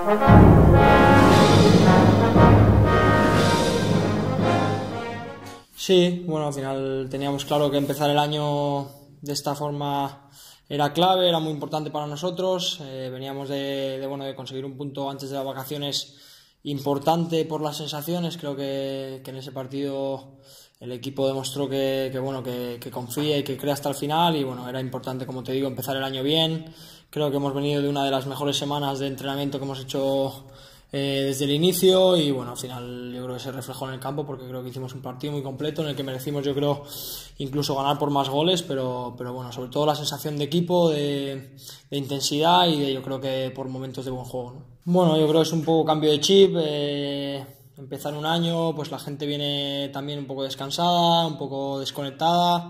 Sí, bueno, al final teníamos claro que empezar el año de esta forma era clave, era muy importante para nosotros. Veníamos de conseguir un punto antes de las vacaciones importante por las sensaciones. Creo que en ese partido el equipo demostró que confía y que cree hasta el final, y bueno, era importante, como te digo, empezar el año bien. Creo que hemos venido de una de las mejores semanas de entrenamiento que hemos hecho desde el inicio, y bueno, al final yo creo que se reflejó en el campo, porque creo que hicimos un partido muy completo en el que merecimos, yo creo, incluso ganar por más goles, pero bueno, sobre todo la sensación de equipo, de intensidad y yo creo que por momentos de buen juego, ¿no? Bueno, yo creo que es un poco cambio de chip. Empezar un año, pues la gente viene también un poco descansada, un poco desconectada,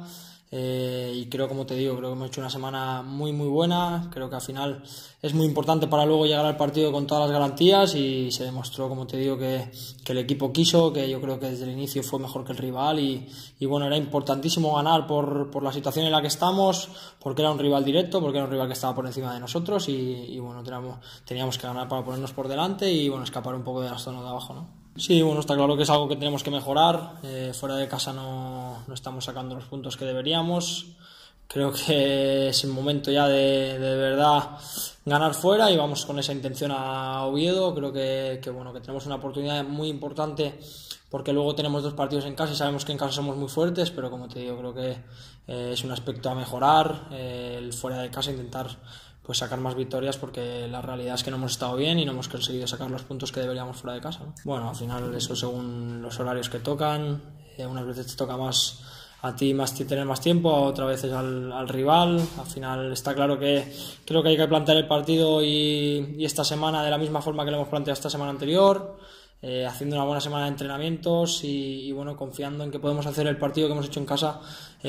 y creo, como te digo, creo que hemos hecho una semana muy buena. Creo que al final es muy importante para luego llegar al partido con todas las garantías, y se demostró, como te digo, que el equipo quiso, que yo creo que desde el inicio fue mejor que el rival, y bueno, era importantísimo ganar por la situación en la que estamos, porque era un rival directo, porque era un rival que estaba por encima de nosotros, y bueno, teníamos que ganar para ponernos por delante y bueno, escapar un poco de la zona de abajo, ¿no? Sí, bueno, está claro que es algo que tenemos que mejorar. Fuera de casa no estamos sacando los puntos que deberíamos. Creo que es el momento ya de verdad ganar fuera, y vamos con esa intención a Oviedo. Creo que tenemos una oportunidad muy importante, porque luego tenemos 2 partidos en casa y sabemos que en casa somos muy fuertes, pero como te digo, creo que es un aspecto a mejorar. El fuera de casa intentar pues sacar más victorias, porque la realidad es que no hemos estado bien y no hemos conseguido sacar los puntos que deberíamos fuera de casa, ¿no? Bueno, al final eso según los horarios que tocan, unas veces te toca más a ti tener más tiempo, a otras veces al rival. Al final está claro que creo que hay que plantear el partido y esta semana de la misma forma que lo hemos planteado esta semana anterior, haciendo una buena semana de entrenamientos y bueno, confiando en que podemos hacer el partido que hemos hecho en casa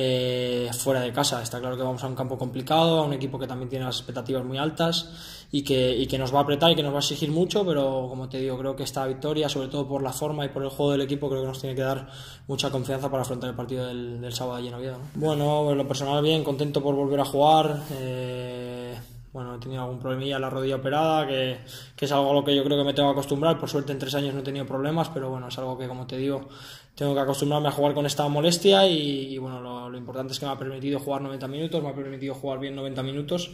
fuera de casa. Está claro que vamos a un campo complicado, a un equipo que también tiene las expectativas muy altas y que nos va a apretar y que nos va a exigir mucho, pero como te digo, creo que esta victoria, sobre todo por la forma y por el juego del equipo, creo que nos tiene que dar mucha confianza para afrontar el partido del sábado allí en Oviedo, ¿no? Bueno, en lo personal bien, contento por volver a jugar. Bueno, he tenido algún problemilla en la rodilla operada, que es algo a lo que yo creo que me tengo que acostumbrar. Por suerte en 3 años no he tenido problemas, pero bueno, es algo que, como te digo, tengo que acostumbrarme a jugar con esta molestia, y bueno, lo importante es que me ha permitido jugar 90 minutos, me ha permitido jugar bien 90 minutos,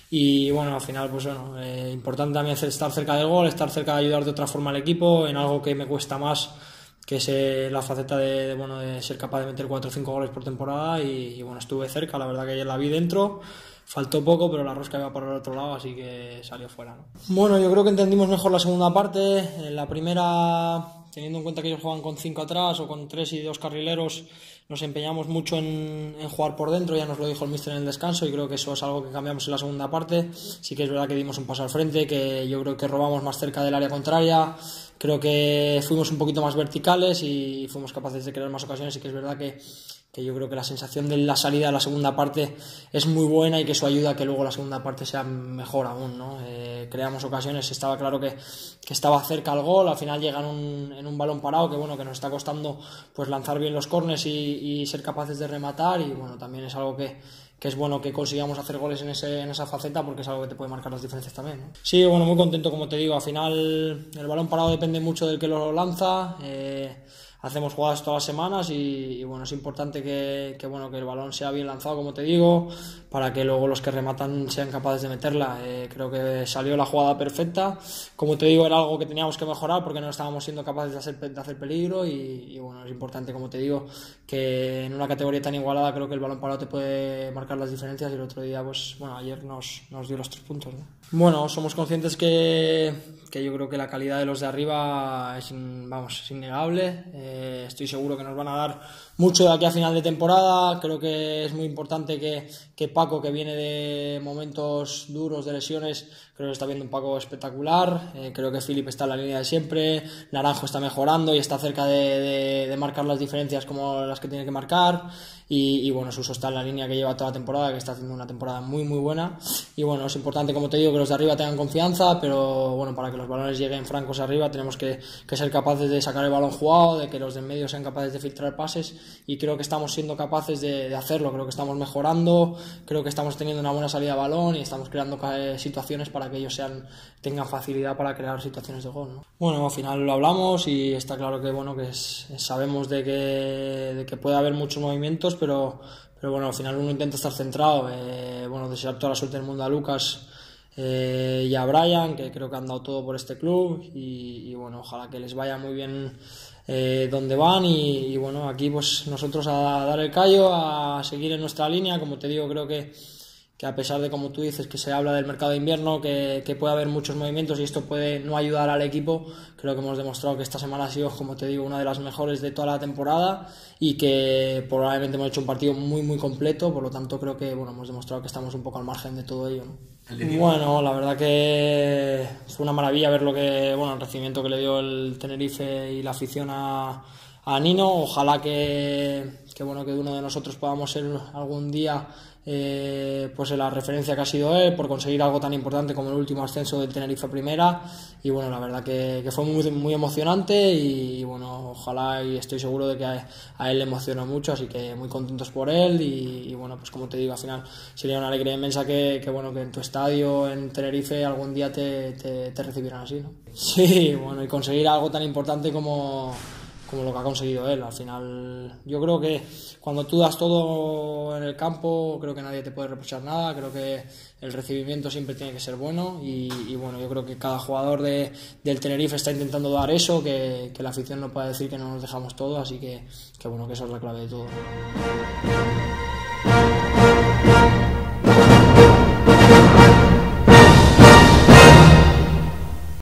y bueno, al final, pues bueno, importante también estar cerca del gol, estar cerca de ayudar de otra forma al equipo, en algo que me cuesta más, que es la faceta de ser capaz de meter 4 o 5 goles por temporada, y bueno, estuve cerca, la verdad que ayer la vi dentro. Faltó poco, pero la rosca iba por el otro lado, así que salió fuera, ¿no? Bueno, yo creo que entendimos mejor la segunda parte. En la primera, teniendo en cuenta que ellos juegan con 5 atrás o con 3 y 2 carrileros, nos empeñamos mucho en jugar por dentro. Ya nos lo dijo el míster en el descanso, y creo que eso es algo que cambiamos en la segunda parte. Sí que es verdad que dimos un paso al frente, que yo creo que robamos más cerca del área contraria. Creo que fuimos un poquito más verticales y fuimos capaces de crear más ocasiones. Sí que es verdad que yo creo que la sensación de la salida de la segunda parte es muy buena, y que eso ayuda a que luego la segunda parte sea mejor aún, ¿no? Creamos ocasiones, estaba claro que estaba cerca al gol. Al final llega en un balón parado, que bueno, que nos está costando pues lanzar bien los córners y ser capaces de rematar, y bueno, también es algo que es bueno que consigamos hacer goles en esa faceta, porque es algo que te puede marcar las diferencias también, ¿no? Sí, bueno, muy contento, como te digo. Al final el balón parado depende mucho del que lo lanza. Hacemos jugadas todas las semanas, y bueno, es importante que el balón sea bien lanzado, como te digo, para que luego los que rematan sean capaces de meterla. Creo que salió la jugada perfecta. Como te digo, era algo que teníamos que mejorar, porque no estábamos siendo capaces de hacer peligro, y bueno, es importante, como te digo, que en una categoría tan igualada creo que el balón parado te puede marcar las diferencias, y el otro día, pues bueno, ayer nos dio los 3 puntos, ¿no? Bueno, somos conscientes que yo creo que la calidad de los de arriba es innegable. Estoy seguro que nos van a dar mucho de aquí a final de temporada. Creo que es muy importante que Paco, que viene de momentos duros de lesiones, creo que está viendo un Paco espectacular. Creo que Philip está en la línea de siempre, Naranjo está mejorando y está cerca de marcar las diferencias como las que tiene que marcar, y bueno, Suso está en la línea que lleva toda la temporada, que está haciendo una temporada muy buena. Y bueno, es importante, como te digo, que los de arriba tengan confianza, pero bueno, para que los balones lleguen francos arriba tenemos que ser capaces de sacar el balón jugado, de que los del medio sean capaces de filtrar pases, y creo que estamos siendo capaces de hacerlo. Creo que estamos mejorando, creo que estamos teniendo una buena salida de balón y estamos creando situaciones para para que ellos tengan facilidad para crear situaciones de gol, ¿no? Bueno, al final lo hablamos y está claro que, bueno, sabemos de que puede haber muchos movimientos, pero bueno, al final uno intenta estar centrado. Bueno, desear toda la suerte del mundo a Lucas y a Brian, que creo que han dado todo por este club, y bueno, ojalá que les vaya muy bien donde van, y bueno, aquí pues nosotros a dar el callo, a seguir en nuestra línea. Como te digo, creo que a pesar de, como tú dices, que se habla del mercado de invierno, que puede haber muchos movimientos y esto puede no ayudar al equipo, creo que hemos demostrado que esta semana ha sido, como te digo, una de las mejores de toda la temporada, y que probablemente hemos hecho un partido muy muy completo. Por lo tanto, creo que, bueno, hemos demostrado que estamos un poco al margen de todo ello, ¿no? Bueno, la verdad que fue una maravilla ver el recibimiento que le dio el Tenerife y la afición a Nino. Ojalá que uno de nosotros podamos ser algún día pues la referencia que ha sido él, por conseguir algo tan importante como el último ascenso del Tenerife a Primera. Y bueno, la verdad que fue muy, muy emocionante, y bueno, ojalá, y estoy seguro de que a él le emocionó mucho, así que muy contentos por él. Y bueno, pues como te digo, al final sería una alegría inmensa que en tu estadio en Tenerife algún día te recibieran así, ¿no? Sí, bueno, y conseguir algo tan importante como lo que ha conseguido él. Al final, yo creo que cuando tú das todo en el campo, creo que nadie te puede reprochar nada. Creo que el recibimiento siempre tiene que ser bueno, y bueno, yo creo que cada jugador del Tenerife está intentando dar eso, que la afición no pueda decir que no nos dejamos todo, así que bueno, que eso es la clave de todo.